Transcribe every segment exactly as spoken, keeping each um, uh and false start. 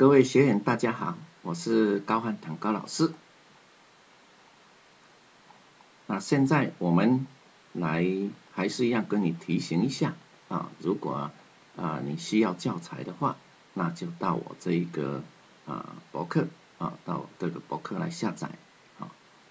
各位学员大家好，我是高汉堂高老师。那现在我们来还是一样跟你提醒一下啊，如果啊你需要教材的话，那就到我这一个啊博客啊，到我这个博客来下载啊。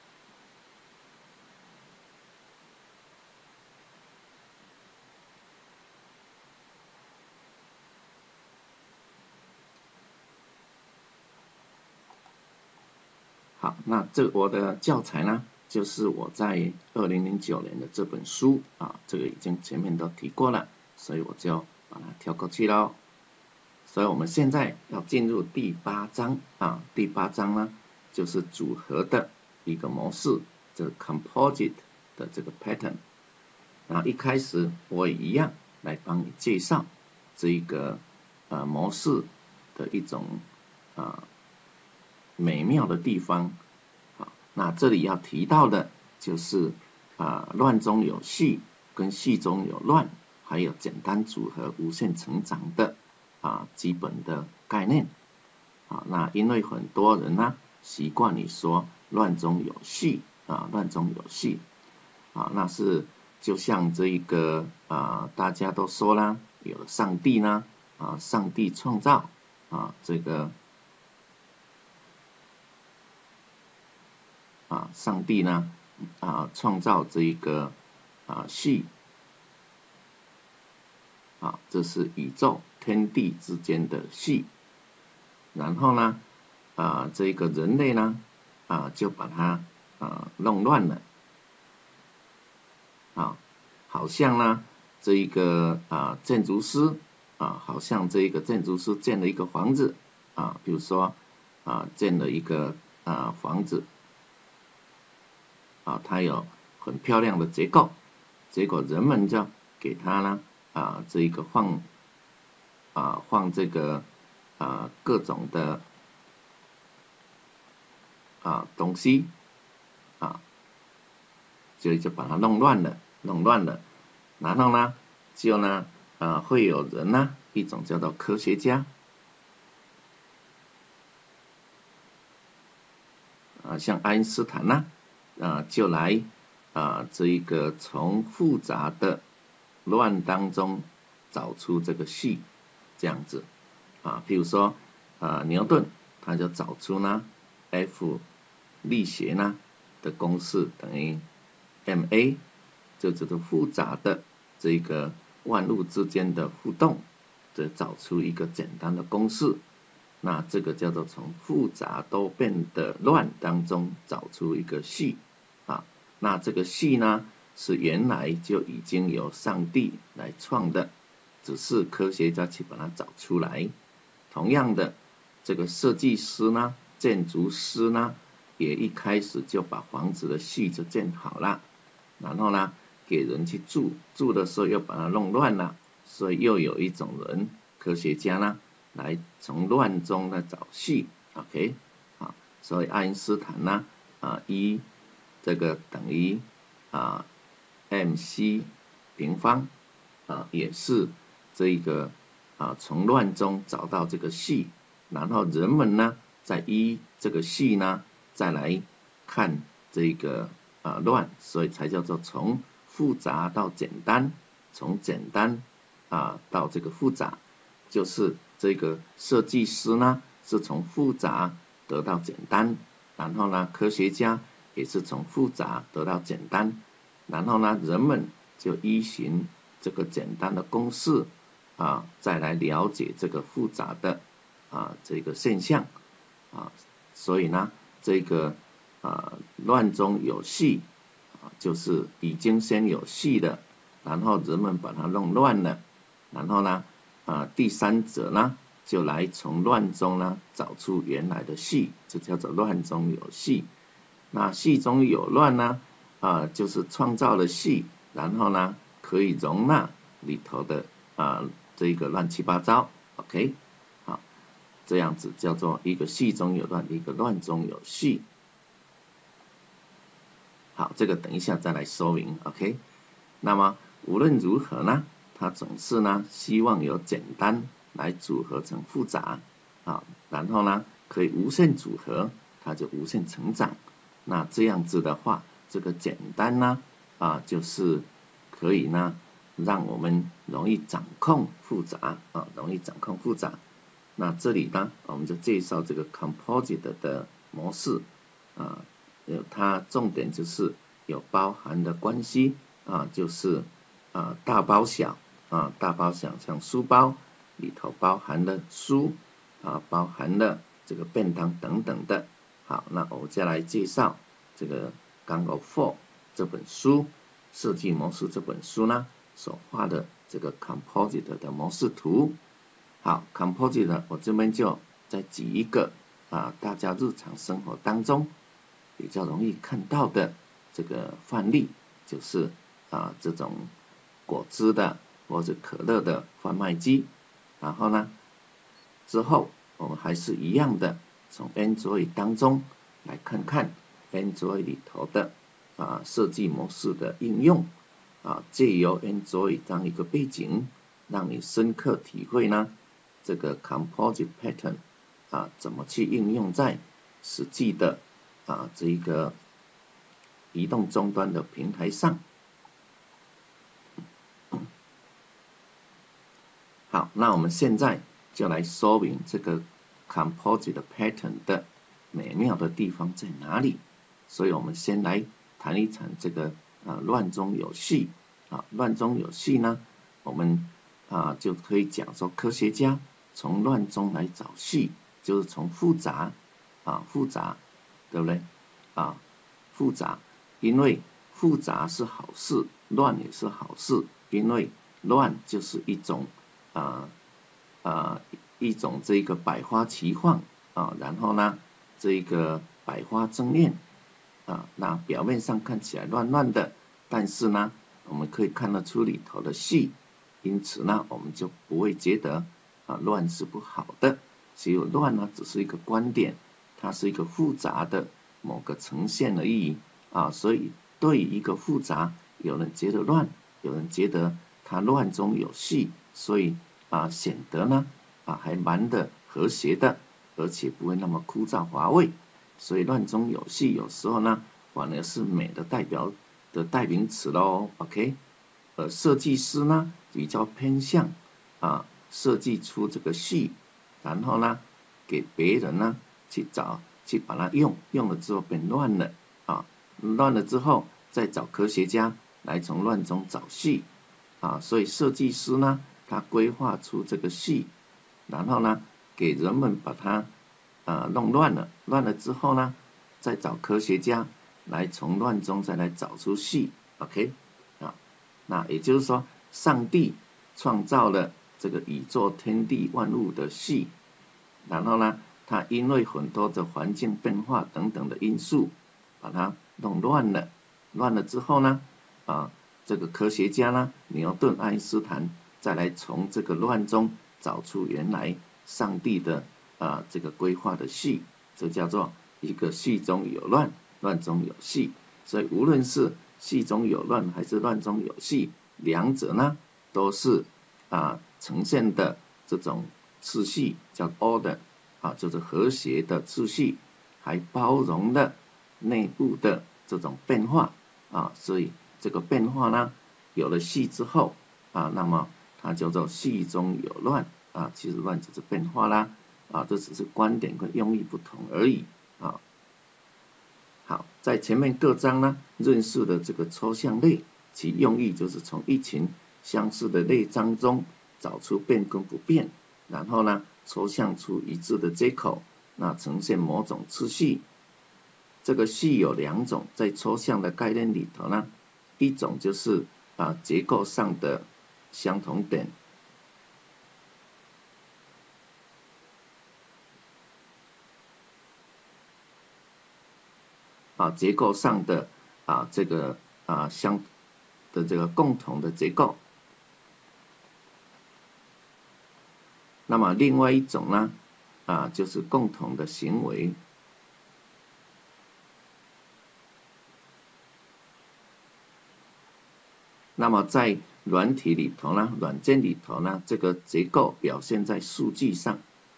好，那这我的教材呢，就是我在二零零九年的这本书啊，这个已经前面都提过了，所以我就把它跳过去咯。所以我们现在要进入第八章啊，第八章呢就是组合的一个模式，这个 composite 的这个 pattern。然后一开始我也一样来帮你介绍这一个呃模式的一种啊。美妙的地方，好，那这里要提到的就是啊乱中有序跟序中有乱，还有简单组合无限成长的啊基本的概念。啊，那因为很多人呢习惯于说乱中有序啊，乱中有序啊，那是就像这一个啊大家都说啦，有了上帝呢啊，上帝创造啊这个。啊，上帝呢啊创造这一个啊序啊，这是宇宙天地之间的序，然后呢啊这个人类呢啊就把它啊弄乱了啊，好像呢这一个啊建筑师啊，好像这一个建筑师建了一个房子啊，比如说啊建了一个啊房子。啊，它有很漂亮的结构，结果人们就给它呢啊这一个放啊放这个啊各种的啊东西啊，所以就把它弄乱了，弄乱了，然后呢就呢啊会有人呢一种叫做科学家啊，像爱因斯坦呢。啊，就来啊，这一个从复杂的乱当中找出这个序，这样子啊，譬如说啊，牛顿他就找出呢 F 力学呢的公式等于 ma， 这就是复杂的这个万物之间的互动，这找出一个简单的公式。那这个叫做从复杂都变得乱当中找出一个序啊，那这个序呢是原来就已经由上帝来创的，只是科学家去把它找出来。同样的，这个设计师呢，建筑师呢，也一开始就把房子的序就建好了，然后呢给人去住，住的时候又把它弄乱了，所以又有一种人，科学家呢。来从乱中呢找序 ，OK， 啊，所以爱因斯坦呢啊 E 这个等于啊 mc 平方啊，也是这一个啊从乱中找到这个序，然后人们呢在依这个序呢再来看这个啊乱，所以才叫做从复杂到简单，从简单啊到这个复杂。就是这个设计师呢，是从复杂得到简单，然后呢，科学家也是从复杂得到简单，然后呢，人们就依循这个简单的公式啊，再来了解这个复杂的啊这个现象啊，所以呢，这个啊乱中有序啊，就是已经先有序的，然后人们把它弄乱了，然后呢。啊，第三者呢，就来从乱中呢找出原来的序，这叫做乱中有序。那序中有乱呢，啊，就是创造了序，然后呢可以容纳里头的啊这个乱七八糟 ，OK， 好，这样子叫做一个序中有乱，一个乱中有序。好，这个等一下再来说明 ，OK。那么无论如何呢？他总是呢，希望由简单来组合成复杂啊，然后呢可以无限组合，它就无限成长。那这样子的话，这个简单呢啊就是可以呢让我们容易掌控复杂啊，容易掌控复杂。那这里呢我们就介绍这个 composite 的模式啊，有它重点就是有包含的关系啊，就是啊大包小啊，大包小像书包里头包含了书啊，包含了这个便当等等的。好，那我再来介绍这个 Gang of Four 这本书设计模式这本书呢所画的这个 composite 的模式图。好 ，composite 我这边就再举一个啊，大家日常生活当中比较容易看到的这个范例，就是啊这种果汁的或者可乐的贩卖机。然后呢，之后我们还是一样的，从 Android 当中来看看 Android 里头的啊设计模式的应用啊，借由 Android 这样一个背景，让你深刻体会呢这个 composite pattern 啊怎么去应用在实际的啊这一个移动终端的平台上。好，那我们现在就来说明这个 composite pattern 的美妙的地方在哪里。所以我们先来谈一谈这个啊乱中有序啊，乱中有序呢，我们啊就可以讲说科学家从乱中来找序，就是从复杂啊复杂，对不对啊？复杂，因为复杂是好事，乱也是好事，因为乱就是一种啊啊一种这个百花齐放啊，然后呢这个百花争艳啊，那表面上看起来乱乱的，但是呢我们可以看得出里头的序，因此呢我们就不会觉得啊乱是不好的，只有乱呢只是一个观点，它是一个复杂的某个呈现而已啊，所以对于一个复杂，有人觉得乱，有人觉得它乱中有序，所以啊显得呢啊还蛮的和谐的，而且不会那么枯燥乏味。所以乱中有序有时候呢反而是美的代表的代名词咯 OK。而设计师呢比较偏向啊设计出这个序，然后呢给别人呢去找去把它用，用了之后变乱了啊，乱了之后再找科学家来从乱中找序啊，所以设计师呢他规划出这个序，然后呢给人们把它啊弄乱了，乱了之后呢再找科学家来从乱中再来找出序 OK 啊，那也就是说上帝创造了这个宇宙天地万物的序，然后呢他因为很多的环境变化等等的因素把它弄乱了，乱了之后呢啊这个科学家呢牛顿爱因斯坦再来从这个乱中找出原来上帝的啊这个规划的序，这叫做一个序中有乱，乱中有序。所以无论是序中有乱还是乱中有序，两者呢都是啊呈现的这种次序叫 order 啊，就是和谐的次序，还包容了内部的这种变化啊，所以这个变化呢有了序之后啊，那么它叫做序中有乱啊，其实乱就是变化啦啊，这只是观点跟用意不同而已啊。好，在前面各章呢认识的这个抽象类，其用意就是从一群相似的类章中找出变跟不变，然后呢抽象出一致的接口，那呈现某种次序。这个序有两种，在抽象的概念里头呢，一种就是啊结构上的相同点，啊结构上的啊这个啊相的这个共同的结构。那么另外一种呢啊就是共同的行为。那么在软体里头呢，软件里头呢，这个结构表现在数据上，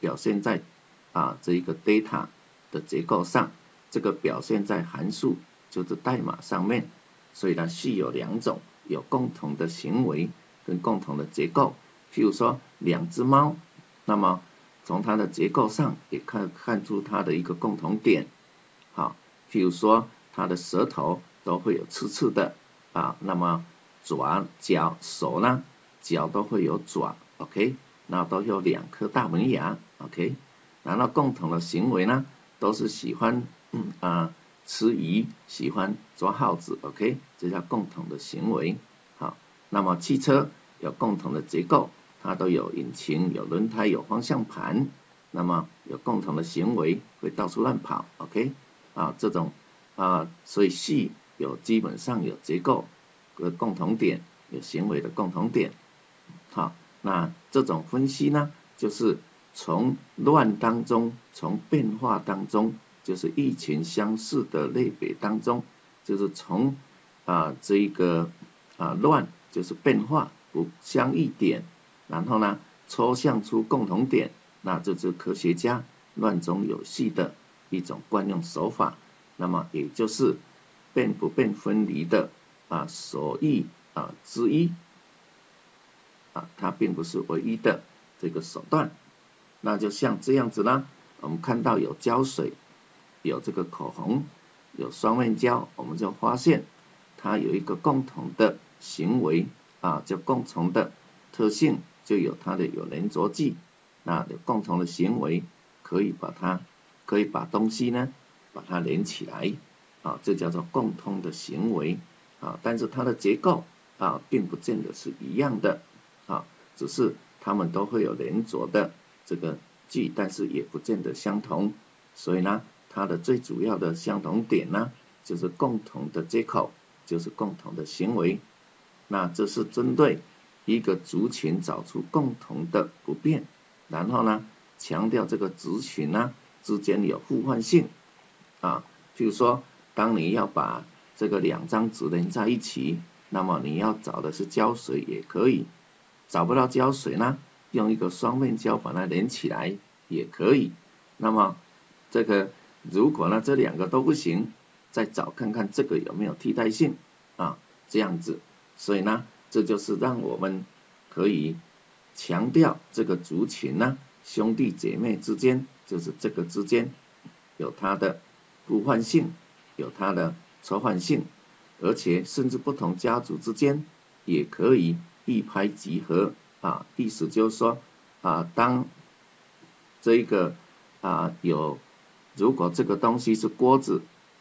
表现在啊这一个 data 的结构上，这个表现在函数就是代码上面。所以呢，系有两种，有共同的行为跟共同的结构。譬如说两只猫，那么从它的结构上也看看出它的一个共同点。好，譬如说它的舌头都会有刺刺的啊，那么爪、脚、手呢，脚都会有爪 ，OK， 那都有两颗大门牙 ，OK， 然后共同的行为呢，都是喜欢嗯啊吃鱼，喜欢抓耗子 ，OK， 这叫共同的行为。好，那么汽车有共同的结构，它都有引擎、有轮胎、有方向盘，那么有共同的行为，会到处乱跑 ，OK， 啊这种啊，所以系有基本上有结构的共同点，有行为的共同点。好，那这种分析呢，就是从乱当中，从变化当中，就是异群相似的类别当中，就是从啊这一个啊乱就是变化不相异点，然后呢抽象出共同点，那这就是科学家乱中有序的一种惯用手法。那么也就是变不变分离的啊所异啊之一啊，它并不是唯一的这个手段。那就像这样子啦，我们看到有胶水，有这个口红，有双面胶，我们就发现它有一个共同的行为啊，就共同的特性，就有它的有粘着剂，那有共同的行为，可以把它可以把东西呢把它连起来啊，这叫做共通的行为啊，但是它的结构啊并不见得是一样的啊，只是它们都会有连着的这个剂，但是也不见得相同，所以呢，它的最主要的相同点呢，就是共同的接口，就是共同的行为。那这是针对一个族群找出共同的不变，然后呢，强调这个族群呢之间有互换性啊，譬如说，当你要把这个两张纸连在一起，那么你要找的是胶水也可以，找不到胶水呢，用一个双面胶把它连起来也可以。那么这个如果呢这两个都不行，再找看看这个有没有替代性啊，这样子。所以呢，这就是让我们可以强调这个族群呢，兄弟姐妹之间，就是这个之间有它的互换性，有它的抽换性，而且甚至不同家族之间也可以一拍即合啊，意思就是说啊，当这一个啊有，如果这个东西是锅子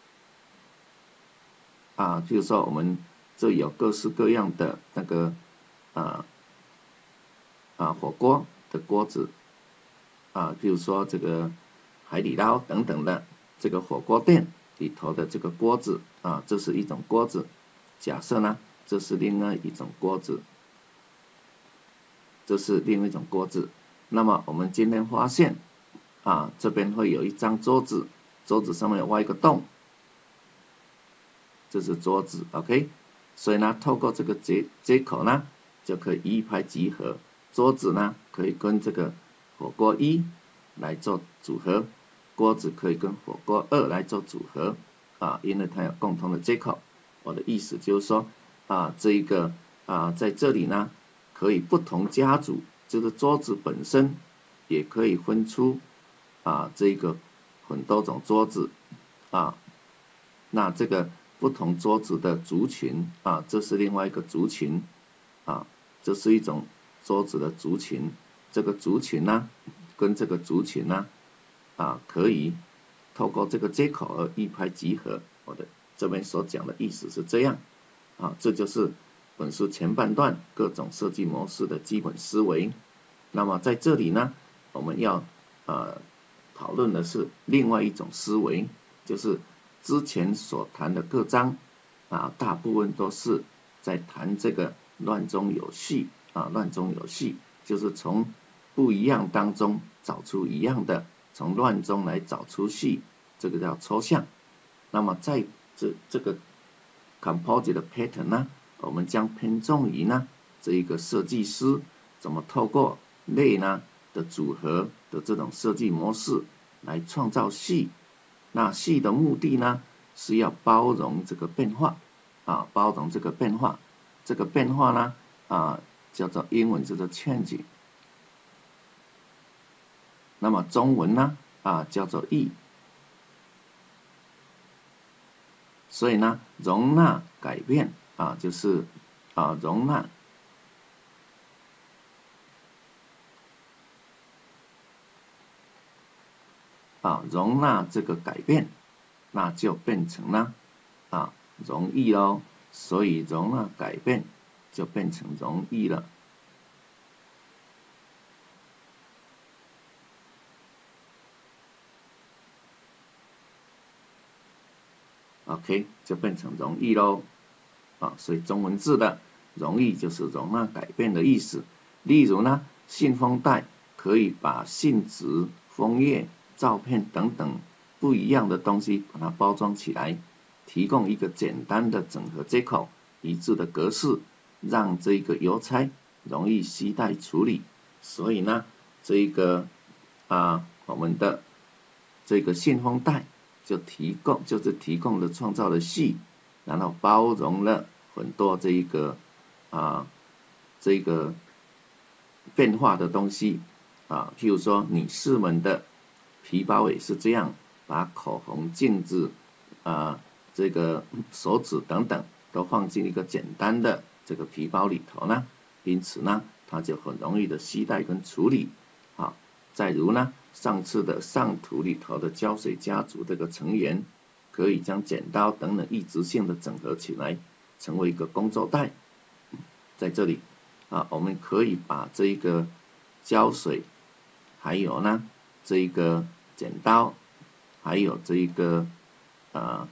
啊，就是说我们这有各式各样的那个啊啊火锅的锅子啊，比如说这个海底捞等等的这个火锅店里头的这个锅子啊，这是一种锅子。假设呢，这是另外一种锅子，这是另外一种锅子。那么我们今天发现啊，这边会有一张桌子，桌子上面有挖一个洞，这是桌子 ，OK。所以呢，透过这个接接口呢，就可以一拍即合。桌子呢，可以跟这个火锅一来做组合，锅子可以跟火锅二来做组合啊，因为它有共同的接口。我的意思就是说啊，这一个啊，在这里呢，可以不同家族，就是桌子本身也可以分出啊，这个很多种桌子啊，那这个不同桌子的族群啊，这是另外一个族群啊，这是一种桌子的族群，这个族群呢，跟这个族群呢啊，可以透过这个接口而一拍即合。我的这边所讲的意思是这样啊，这就是本书前半段各种设计模式的基本思维。那么在这里呢，我们要呃讨论的是另外一种思维，就是之前所谈的各章啊，大部分都是在谈这个乱中有序啊，乱中有序，就是从不一样当中找出一样的，从乱中来找出序，这个叫抽象。那么在这这个 composite pattern 呢，我们将偏重于呢这一个设计师怎么透过类呢的组合的这种设计模式来创造系。那系的目的呢，是要包容这个变化啊，包容这个变化。这个变化呢啊，叫做英文叫做 change。那么中文呢啊叫做义。所以呢，容纳改变啊，就是啊容纳啊容纳这个改变，那就变成了啊容易咯。所以容纳改变就变成容易了。OK， 就变成容易咯。啊，所以中文字的容易就是容纳改变的意思。例如呢，信封袋可以把信纸、枫叶、照片等等不一样的东西把它包装起来，提供一个简单的整合接口、一致的格式，让这个邮差容易携带处理。所以呢，这个啊我们的这个信封袋就提供就是提供了创造了系，然后包容了很多这一个啊这个变化的东西啊，譬如说女士们的皮包也是这样，把口红、镜子啊这个手指等等都放进一个简单的这个皮包里头呢，因此呢，它就很容易的携带跟处理。好，再如呢，上次的上图里头的胶水家族这个成员，可以将剪刀等等异质性的整合起来，成为一个工作袋。在这里啊，我们可以把这一个胶水，还有呢这一个剪刀，还有这一个啊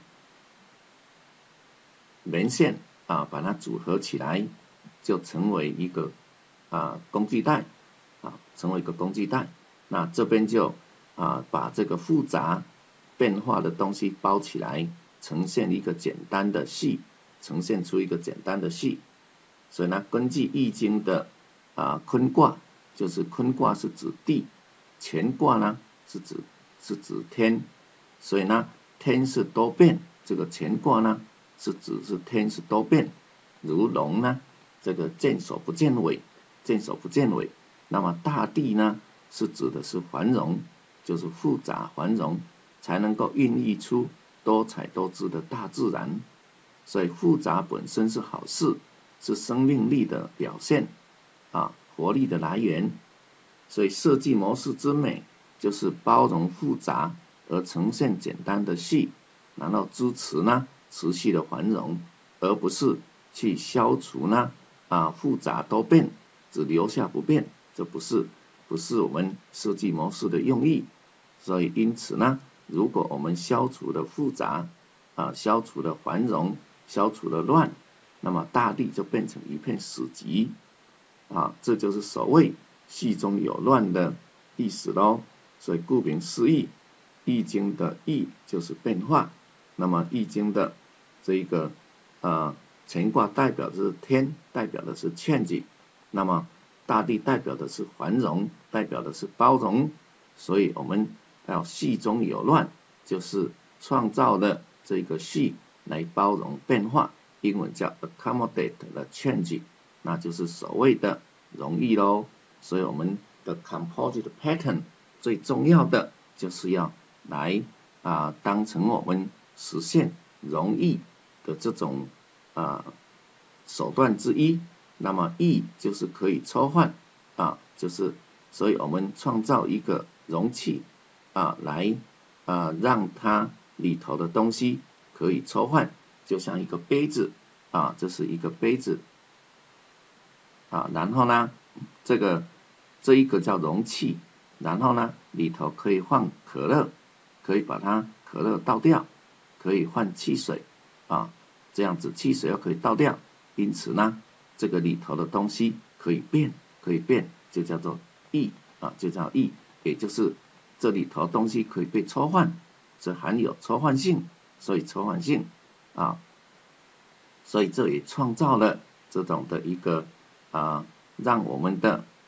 棉线啊，把它组合起来，就成为一个啊工具袋啊，成为一个工具袋。那这边就啊把这个复杂变化的东西包起来，呈现一个简单的系，呈现出一个简单的系。所以呢，根据易经的啊坤卦，就是坤卦是指地，乾卦呢是指是指天，所以呢天是多变，这个乾卦呢是指是天是多变，如龙呢这个见首不见尾，见首不见尾。那么大地呢是指的是繁荣，就是复杂繁荣，才能够孕育出多彩多姿的大自然。所以复杂本身是好事，是生命力的表现啊，活力的来源。所以设计模式之美，就是包容复杂而呈现简单的系，然后支持呢持续的繁荣，而不是去消除呢啊复杂多变，只留下不变，这不是不是我们设计模式的用意。所以因此呢，如果我们消除了复杂啊，消除了繁荣，消除了乱，那么大地就变成一片死寂啊，这就是所谓系中有乱的意思咯。所以顾名思义，易经的易就是变化，那么易经的这个啊乾卦代表的是天，代表的是change，那么大地代表的是繁荣，代表的是包容。所以我们要系中有乱，就是创造了这个系来包容变化，英文叫 accommodate the change， 那就是所谓的容易咯。所以我们的 composite pattern 最重要的就是要来啊当成我们实现容易的这种啊手段之一。那么易就是可以抽换啊，就是所以我们创造一个容器啊来啊让它里头的东西可以抽换，就像一个杯子啊，这是一个杯子啊，然后呢这个这一个叫容器，然后呢里头可以放可乐，可以把它可乐倒掉，可以换汽水啊，这样子汽水又可以倒掉，因此呢这个里头的东西可以变，可以变，就叫做易啊，就叫易，也就是这里头东西可以被抽换，这含有抽换性，所以抽换性啊，所以这也创造了这种的一个啊，让我们的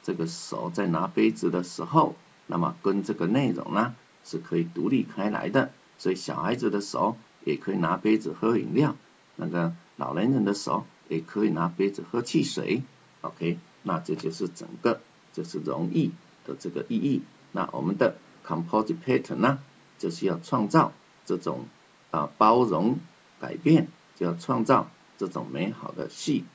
这个手在拿杯子的时候，那么跟这个内容呢是可以独立开来的。所以小孩子的手也可以拿杯子喝饮料，那个老年人的手也可以拿杯子喝汽水。OK， 那这就是整个就是容易的这个意义。那我们的 composite pattern 呢，就是要创造这种啊包容改变，就要创造这种美好的戏。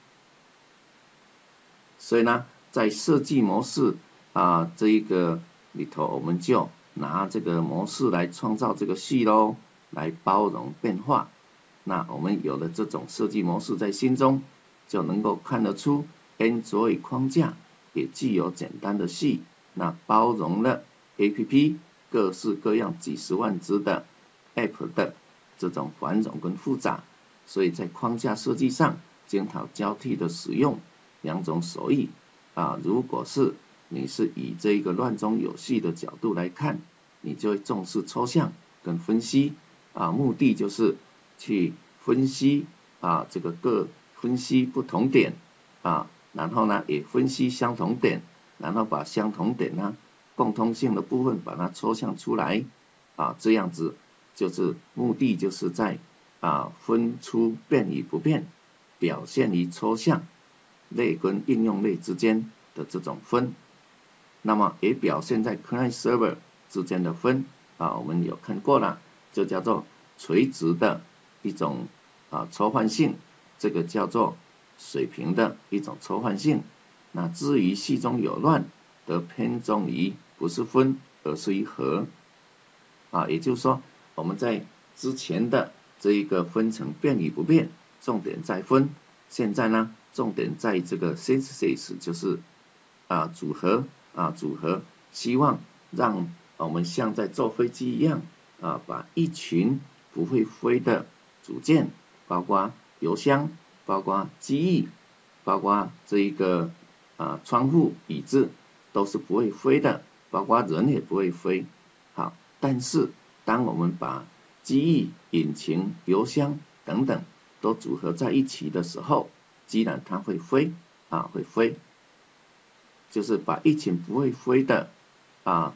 所以呢，在设计模式啊这一个里头，我们就拿这个模式来创造这个戏咯，来包容变化。那我们有了这种设计模式在心中，就能够看得出 Android 框架也具有简单的戏，那包容了 A P P 各式各样几十万只的 App 的这种繁荣跟复杂，所以在框架设计上检讨交替的使用两种手艺啊。如果是你是以这一个乱中有序的角度来看，你就会重视抽象跟分析啊，目的就是去分析啊这个各分析不同点啊，然后呢也分析相同点，然后把相同点呢共通性的部分把它抽象出来啊，这样子就是目的就是在啊分出变与不变，表现于抽象类跟应用类之间的这种分，那么也表现在 client server 之间的分啊，我们有看过了，就叫做垂直的一种啊抽换性，这个叫做水平的一种抽换性。那至于系中有乱的偏重于不是分而是于合啊，也就是说我们在之前的这一个分成变与不变，重点在分，现在呢重点在这个 synthesis， 就是啊组合啊组合，希望让我们像在坐飞机一样啊，把一群不会飞的组件，包括油箱，包括机翼，包括这一个啊窗户、椅子都是不会飞的，包括人也不会飞。好，但是当我们把机翼、引擎、油箱等等都组合在一起的时候，既然它会飞啊会飞，就是把一群不会飞的啊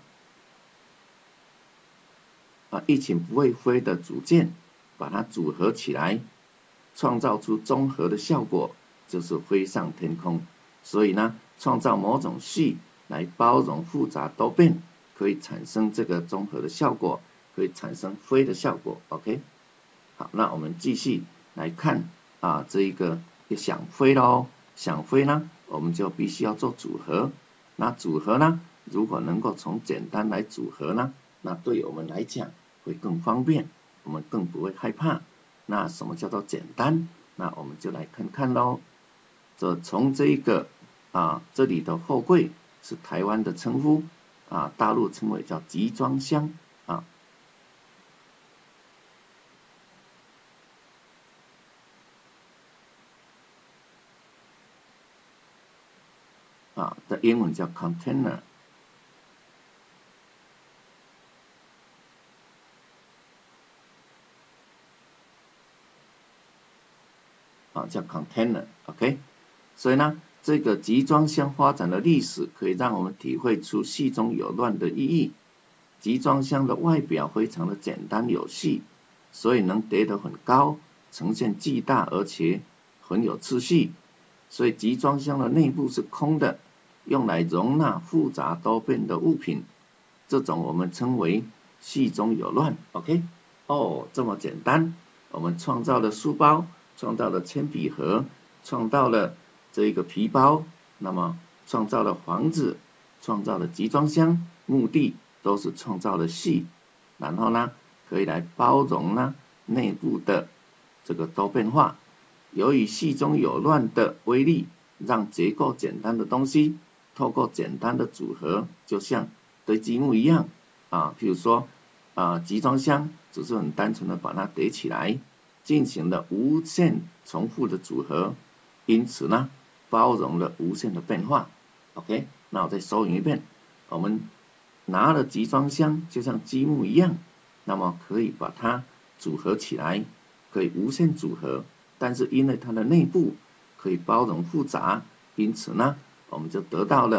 啊一群不会飞的组件，把它组合起来，创造出综合的效果，就是飞上天空。所以呢，创造某种系来包容复杂多变，可以产生这个综合的效果，可以产生飞的效果。OK， 好，那我们继续来看啊，这一个想飞咯，想飞呢，我们就必须要做组合。那组合呢，如果能够从简单来组合呢，那对我们来讲会更方便，我们更不会害怕。那什么叫做简单？那我们就来看看咯。这从这一个啊，这里的货柜是台湾的称呼啊，大陆称为叫集装箱啊。啊的英文叫 container 啊，叫 container OK， 所以呢这个集装箱发展的历史可以让我们体会出系中有乱的意义。集装箱的外表非常的简单有序，所以能叠得很高，呈现巨大而且很有秩序。所以集装箱的内部是空的，用来容纳复杂多变的物品，这种我们称为系中有乱。 OK， 哦，这么简单，我们创造了书包，创造了铅笔盒，创造了这个皮包，那么创造了房子，创造了集装箱，目的都是创造了系，然后呢可以来包容呢内部的这个多变化。由于系中有乱的威力，让结构简单的东西透过简单的组合，就像堆积木一样啊，譬如说啊集装箱只是很单纯的把它叠起来，进行了无限重复的组合，因此呢包容了无限的变化。 OK， 那我再说一遍，我们拿了集装箱就像积木一样，那么可以把它组合起来，可以无限组合，但是因为它的内部可以包容复杂，因此呢我们就得到了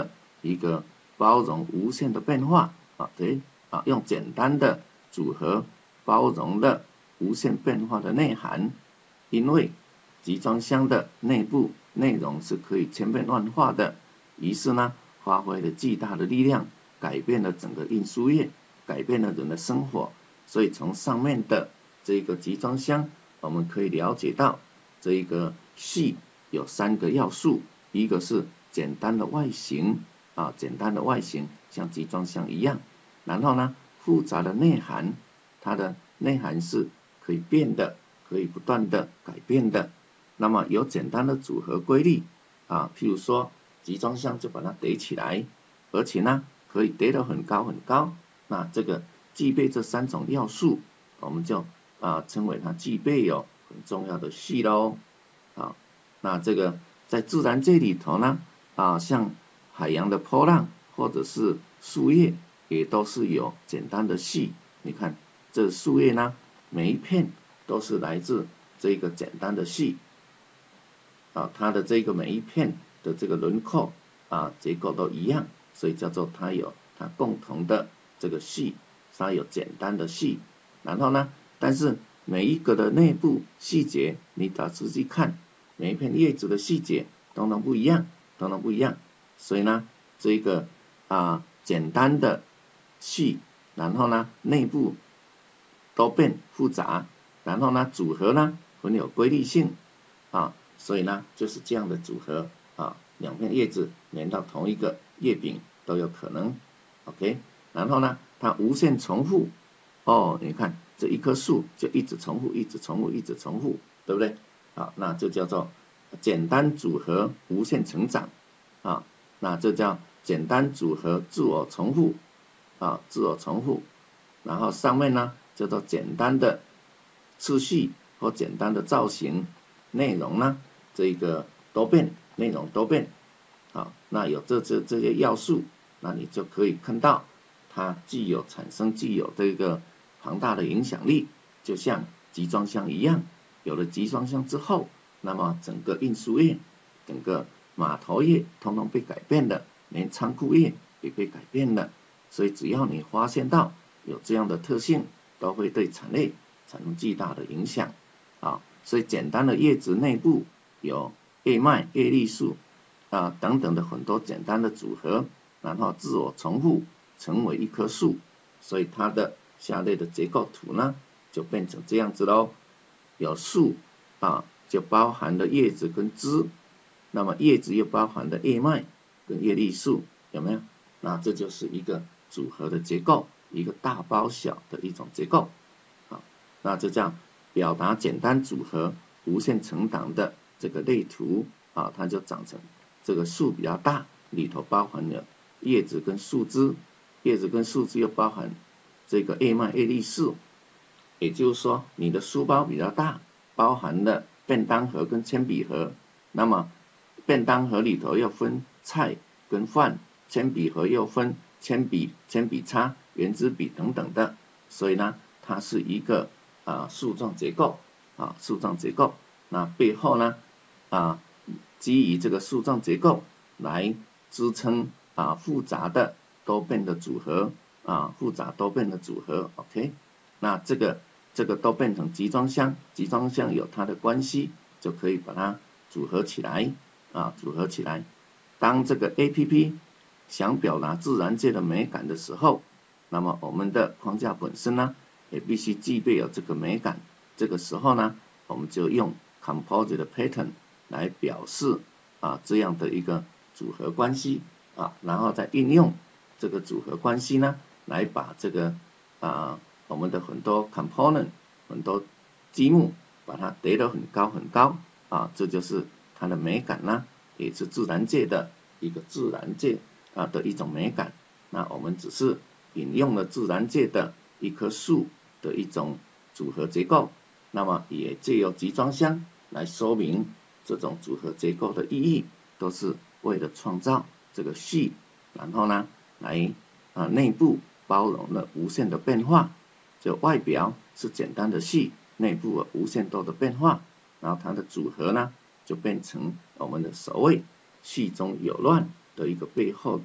一个包容无限的变化啊，对啊，用简单的组合包容了无限变化的内涵，因为集装箱的内部内容是可以千变万化的，于是呢，发挥了巨大的力量，改变了整个运输业，改变了人的生活。所以从上面的这个集装箱，我们可以了解到，这一个系有三个要素，一个是简单的外形啊，简单的外形像集装箱一样，然后呢，复杂的内涵，它的内涵是可以变的，可以不断的改变的。那么有简单的组合规律啊，譬如说集装箱就把它叠起来，而且呢可以叠得很高很高，那这个具备这三种要素，我们就啊称为它具备有很重要的系咯。啊，那这个在自然界里头呢啊，像海洋的波浪或者是树叶，也都是有简单的系。你看这树叶呢，每一片都是来自这个简单的系。啊，它的这个每一片的这个轮廓啊结构都一样，所以叫做它有它共同的这个系，它有简单的系。然后呢，但是每一个的内部细节，你只要仔细看，每一片叶子的细节统统不一样，统统不一样。所以呢，这个啊简单的系，然后呢内部多变复杂，然后呢组合呢很有规律性啊。所以呢，就是这样的组合啊，两片叶子连到同一个叶柄都有可能 ，OK。然后呢，它无限重复，哦，你看这一棵树就一直重复，一直重复，一直重复，对不对？好，那就叫做简单组合无限成长啊，那这叫简单组合自我重复啊，自我重复。然后上面呢叫做简单的次序或简单的造型，内容呢？这个多变，内容多变，好，那有这这这些要素，那你就可以看到它具有产生具有这个庞大的影响力，就像集装箱一样，有了集装箱之后，那么整个运输业、整个码头业统统被改变了，连仓库业也被改变了，所以只要你发现到有这样的特性，都会对产业产生巨大的影响，啊，所以简单的叶子内部有叶脉、叶绿素啊等等的很多简单的组合，然后自我重复成为一棵树，所以它的下列的结构图呢就变成这样子咯。有树啊，就包含了叶子跟枝，那么叶子又包含了叶脉跟叶绿素，有没有？那这就是一个组合的结构，一个大包小的一种结构。好，那这叫表达简单组合无限成长的这个类图啊，它就长成这个树比较大，里头包含了叶子跟树枝，叶子跟树枝又包含这个叶脉、叶绿素，也就是说你的书包比较大，包含了便当盒跟铅笔盒，那么便当盒里头要分菜跟饭，铅笔盒又分铅笔、铅笔擦、圆珠笔等等的，所以呢，它是一个啊树状结构啊树状结构，那背后呢啊基于这个树状结构来支撑啊复杂的多变的组合啊复杂多变的组合 ，OK， 那这个这个都变成集装箱，集装箱有它的关系，就可以把它组合起来啊组合起来。当这个 A P P 想表达自然界的美感的时候，那么我们的框架本身呢也必须具备有这个美感。这个时候呢，我们就用 composite pattern 来表示啊这样的一个组合关系啊，然后再运用这个组合关系呢，来把这个啊我们的很多 component 很多积木把它叠得很高很高啊，这就是它的美感呢，也是自然界的一个自然界啊的一种美感。那我们只是引用了自然界的一棵树的一种组合结构，那么也借由集装箱来说明这种组合结构的意义，都是为了创造这个系，然后呢来啊内部包容了无限的变化，就外表是简单的系，内部有无限多的变化，然后它的组合呢就变成我们的所谓系中有乱的一个背后的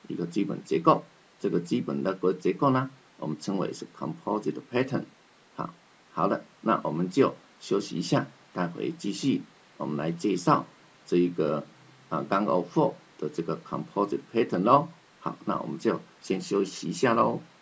一个基本结构。这个基本的个结构呢，我们称为是 composite pattern。好，好的，那我们就休息一下，待会继续我们来介绍这一个啊 gang of four 的这个 composite pattern 咯。好，那我们就先休息一下咯。